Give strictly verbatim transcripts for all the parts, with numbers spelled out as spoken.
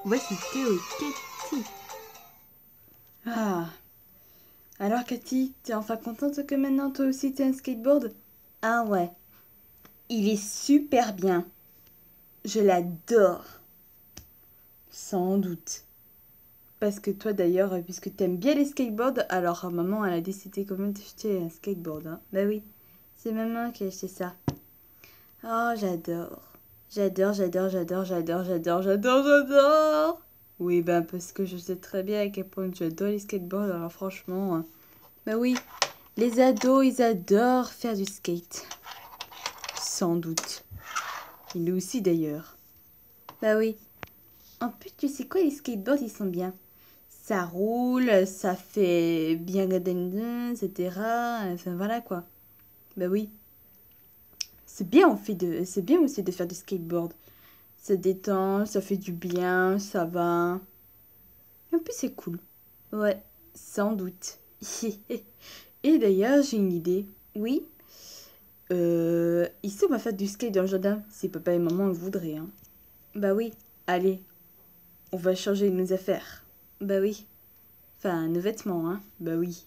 Voici Théo et Cathy. Ah. Alors Cathy, t'es enfin contente que maintenant toi aussi t'aies un skateboard? Ah ouais. Il est super bien. Je l'adore. Sans doute. Parce que toi d'ailleurs, puisque t'aimes bien les skateboards, alors maman elle a décidé quand même d'acheter un skateboard. Hein. Bah oui, c'est maman qui a acheté ça. Oh j'adore. J'adore, j'adore, j'adore, j'adore, j'adore, j'adore, j'adore. Oui, ben parce que je sais très bien à quel point j'adore les skateboards, alors franchement... hein. Bah oui, les ados, ils adorent faire du skate. Sans doute. Et nous aussi d'ailleurs. Bah oui. En plus, tu sais quoi, les skateboards, ils sont bien. Ça roule, ça fait bien gadin, et cetera. Enfin voilà quoi. Bah oui. C'est bien, on fait de... c'est bien aussi de faire du skateboard. Ça détend, ça fait du bien, ça va. En plus, c'est cool. Ouais, sans doute. Et d'ailleurs, j'ai une idée. Oui. Euh, ici, on va faire du skate dans le jardin, si papa et maman le voudraient. Hein. Bah oui. Allez, on va changer nos affaires. Bah oui. Enfin, nos vêtements, hein. Bah oui.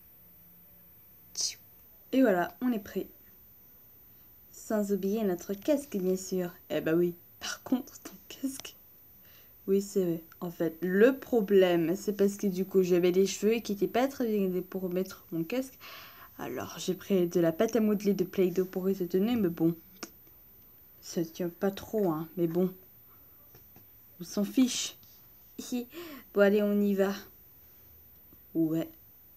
Et voilà, on est prêt. Sans oublier notre casque, bien sûr. Eh bah oui. Par contre, ton casque... Oui, c'est vrai. En fait, le problème, c'est parce que du coup, j'avais les cheveux qui n'étaient pas très bien pour mettre mon casque. Alors, j'ai pris de la pâte à modeler de Play-Doh pour y tenir, mais bon, ça tient pas trop, hein. Mais bon, on s'en fiche. Bon, allez, on y va. Ouais.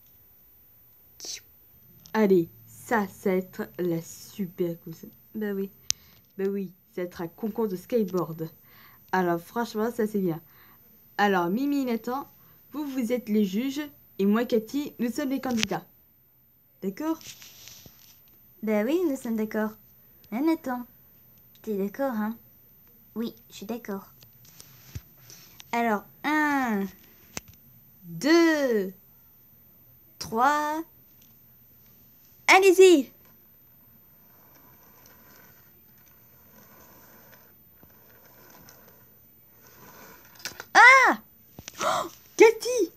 Allez, ça, ça va être la super course. Bah oui, bah oui, ça va être un concours de skateboard. Alors, franchement, ça c'est bien. Alors, Mimi et Nathan, vous, vous êtes les juges, et moi, Cathy, nous sommes les candidats. D'accord? Bah oui, nous sommes d'accord. Hein, Nathan? T'es d'accord, hein? Oui, je suis d'accord. Alors, un, deux, trois... Allez-y! Ah! Oh, Cathy!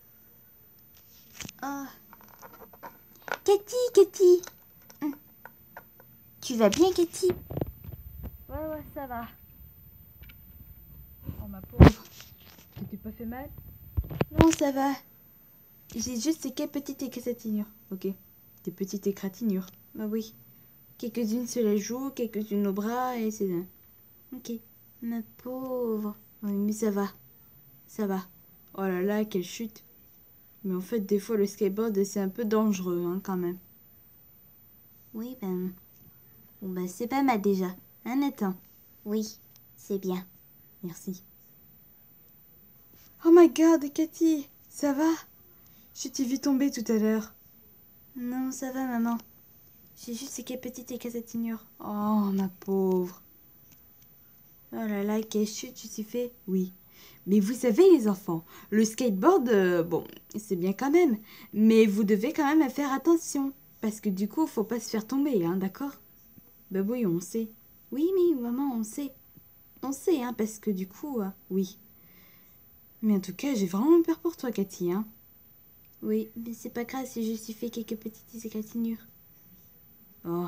Oh. Cathy, Cathy! Hum. Tu vas bien, Cathy? Ouais, ouais, ça va. Oh, ma pauvre. Tu t'es pas fait mal? Non, ça va. J'ai juste ces quelques petites égratignures. Ok. Des petites égratignures. Bah oui. Quelques-unes sur les joues, quelques-unes au bras, et c'est... Ok. Ma pauvre. Oui, mais ça va. Ça va. Oh là là, quelle chute. Mais en fait, des fois, le skateboard, c'est un peu dangereux, hein, quand même. Oui, ben... Bon, ben, c'est pas mal déjà. Hein, Nathan? Oui, c'est bien. Merci. Oh my god, Cathy, ça va? Je t'ai vu tomber tout à l'heure. Non, ça va, maman. J'ai juste ces quelques petites égratignures. Oh, ma pauvre. Oh là là, quelle chute tu t'es fait. Oui. Mais vous savez, les enfants, le skateboard, euh, bon, c'est bien quand même. Mais vous devez quand même faire attention. Parce que du coup, faut pas se faire tomber, hein, d'accord? Ben oui, on sait. Oui, mais maman, on sait. On sait, hein, parce que du coup, euh, oui. Mais en tout cas, j'ai vraiment peur pour toi, Cathy, hein. Oui, mais c'est pas grave si je suis fait quelques petites égratignures. Oh.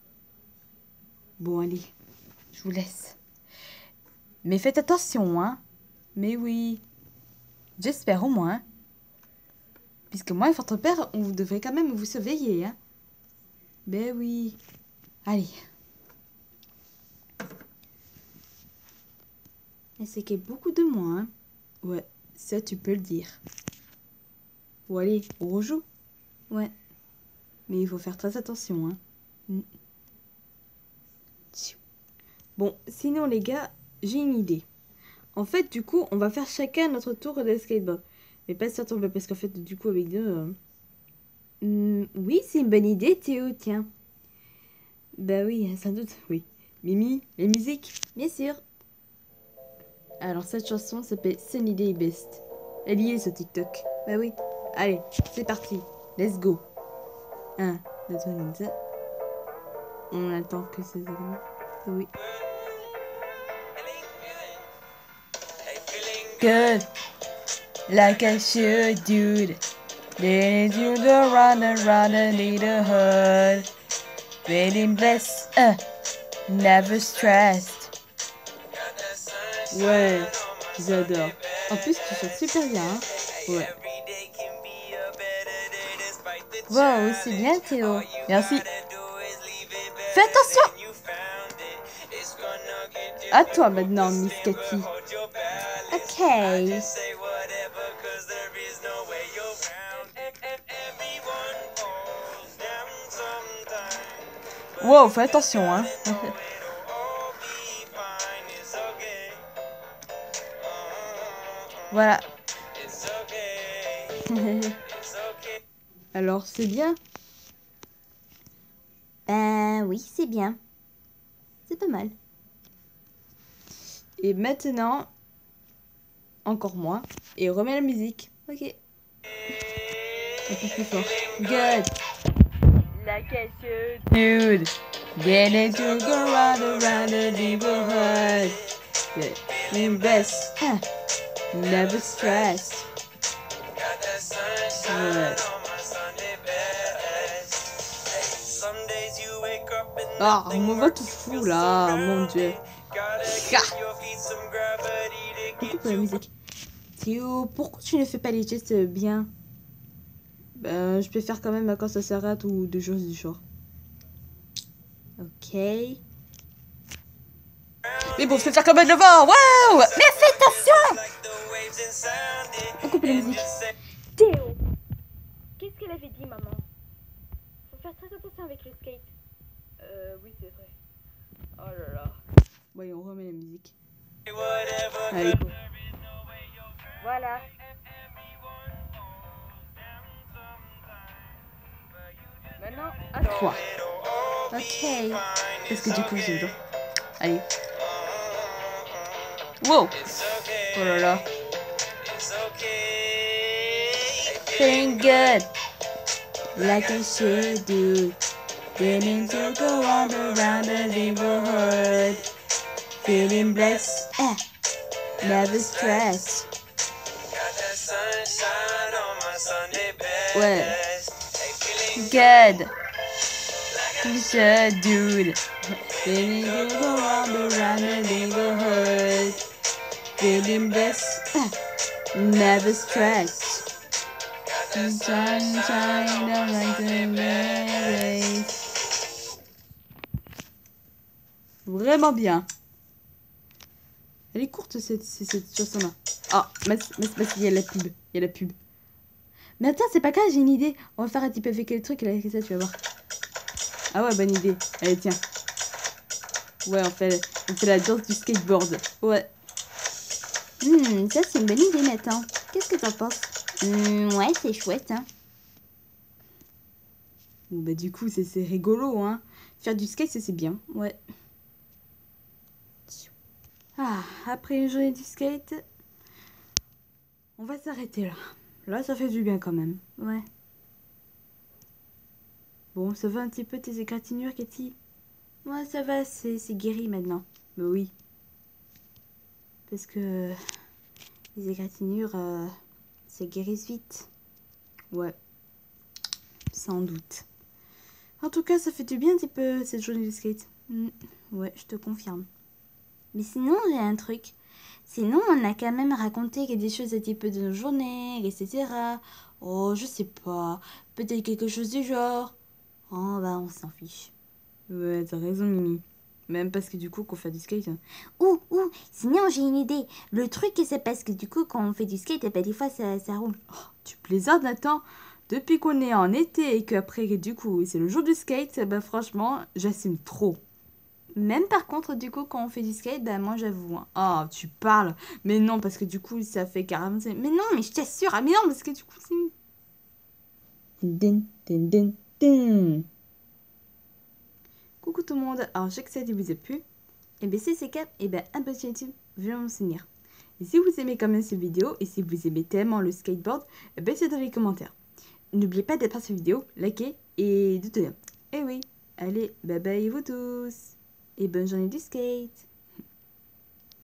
Bon, allez, je vous laisse. Mais faites attention, hein. Mais oui. J'espère au moins. Puisque moi et votre père, on vous devrait quand même vous surveiller, hein. Ben oui. Allez. Et c'est qu'il y a beaucoup de moins, hein. Ouais, ça tu peux le dire. Bon, allez, on rejoue. Ouais. Mais il faut faire très attention, hein. Mm. Bon, sinon les gars, j'ai une idée. En fait, du coup, on va faire chacun notre tour de skateboard. Mais pas sur tomber, parce qu'en fait, du coup, avec deux... euh, mm, oui, c'est une bonne idée, Théo, tiens. Bah oui, sans doute, oui. Mimi, les musiques? Bien sûr. Alors, cette chanson s'appelle Sunny Day Best. Elle y est sur TikTok. Bah oui. Allez, c'est parti. Let's go. Un, deux, trois, quatre. On attend que ça démarre. Oui. Good. Like I should, dude. Then you the run around the neighborhood. Feeling blessed, uh, never stressed. Ouais, j'adore. En plus, tu chantes super bien. Hein. Ouais. Wow, c'est bien Théo. Merci. Fais attention. À toi maintenant, Miss Cathy. Ok. Wow, fais attention, hein. Voilà. Alors, c'est bien? Ben oui, c'est bien. C'est pas mal. Et maintenant, encore moins. Et remets la musique. Ok. Un peu plus fort. Good. Like I should. Dude. Getting to go round around the neighborhood. Good. Being best. Huh. Never stressed. Ouais. Ah, on me voit tout fou là, mon dieu. Ah. On coupe la musique. Théo, pourquoi tu ne fais pas les gestes bien? Ben, je peux faire quand même quand ça s'arrête ou des choses du genre. Ok. Mais bon, je peux faire quand même devant. Waouh! Mais fais attention! On coupe la musique. Théo, qu'est-ce qu'elle avait dit, maman? Faut faire très attention avec le skate. Euh, oui, c'est vrai. Oh là là. Ouais, on remet la musique. Allez, go. Voilà. Maintenant, à Toi. Ok. Parce que du coup, j'ai le dos. Allez. Wow! Oh là là. Feeling good. Like I should do. Getting to go on around the neighborhood. Feeling blessed. Eh. Never stressed. Ouais. Good. Like dude. Feeling to go on around the neighborhood. Feeling blessed. Eh. Never stressed. Sunshine, like the rays. Vraiment bien. Elle est courte cette, cette, cette chanson-là. Ah, mais il y a la pub. Il y a la pub. Mais attends, c'est pas grave, j'ai une idée. On va faire un petit peu avec le truc et là, ça, tu vas voir. Ah ouais, bonne idée. Allez, tiens. Ouais, on fait, on fait la danse du skateboard. Ouais. Hmm, ça c'est une bonne idée, Nathan. Qu'est-ce que t'en penses? Hmm, ouais, c'est chouette, hein. Bon, bah du coup, c'est rigolo, hein. Faire du skate, c'est bien. Ouais. Ah, après une journée du skate, on va s'arrêter là. Là, ça fait du bien quand même. Ouais. Bon, ça va un petit peu tes égratignures, Cathy? Ouais, ça va, c'est guéri maintenant. Mais oui. Parce que les égratignures, euh, ça guérisse vite. Ouais. Sans doute. En tout cas, ça fait du bien un petit peu cette journée de skate. Mm. Ouais, je te confirme. Mais sinon, j'ai un truc. Sinon, on a quand même raconté des choses un petit peu de nos journées, et cetera. Oh, je sais pas. Peut-être quelque chose du genre. Oh, bah, on s'en fiche. Ouais, t'as raison, Mimi. Même parce que du coup, qu'on fait du skate. Hein. Ouh, ouh, sinon, j'ai une idée. Le truc, c'est parce que du coup, quand on fait du skate, bah, des fois, ça, ça roule. Oh, tu plaisantes, Nathan. Depuis qu'on est en été et qu'après, du coup, c'est le jour du skate, bah, franchement, j'assume trop. Même par contre, du coup, quand on fait du skate, bah moi j'avoue. Hein. Oh, tu parles. Mais non, parce que du coup, ça fait carrément... Mais non, mais je t'assure. Ah, mais non, parce que du coup, c'est... Din, din, din, din. Coucou tout le monde. Alors, je sais que ça vous a plu. Et bien, si c'est le cas, et bien, abonnez-vous sur YouTube, venez me soutenir. Et si vous aimez quand même cette vidéo, et si vous aimez tellement le skateboard, et bien, c'est dans les commentaires. N'oubliez pas d'être cette vidéo, liker et de tenir. Et oui, allez, bye bye vous tous. Et bonne journée du skate!